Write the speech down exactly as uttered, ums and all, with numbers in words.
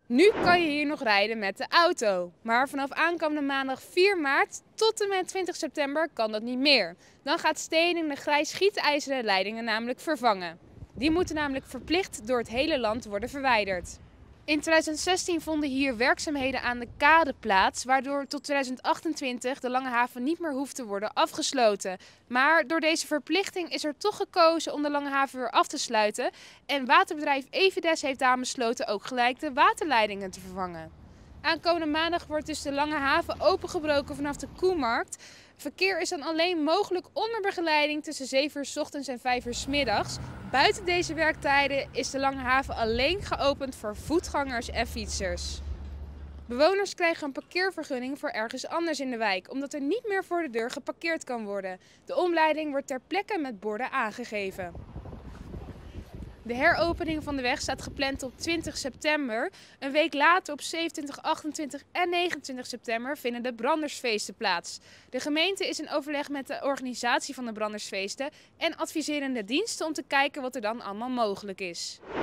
Nu kan je hier nog rijden met de auto, maar vanaf aankomende maandag vier maart tot en met twintig september kan dat niet meer. Dan gaat Steding de grijs gietijzeren leidingen namelijk vervangen. Die moeten namelijk verplicht door het hele land worden verwijderd. In tweeduizend zestien vonden hier werkzaamheden aan de kade plaats, waardoor tot tweeduizend achtentwintig de Lange Haven niet meer hoeft te worden afgesloten. Maar door deze verplichting is er toch gekozen om de Lange Haven weer af te sluiten en waterbedrijf Evides heeft daarom besloten ook gelijk de waterleidingen te vervangen. Aankomende maandag wordt dus de Lange Haven opengebroken vanaf de Koemarkt. Verkeer is dan alleen mogelijk onder begeleiding tussen zeven uur 's ochtends en vijf uur 's middags. Buiten deze werktijden is de Lange Haven alleen geopend voor voetgangers en fietsers. Bewoners krijgen een parkeervergunning voor ergens anders in de wijk, omdat er niet meer voor de deur geparkeerd kan worden. De omleiding wordt ter plekke met borden aangegeven. De heropening van de weg staat gepland op twintig september. Een week later op zevenentwintig, achtentwintig en negenentwintig september vinden de brandersfeesten plaats. De gemeente is in overleg met de organisatie van de brandersfeesten en adviserende diensten om te kijken wat er dan allemaal mogelijk is.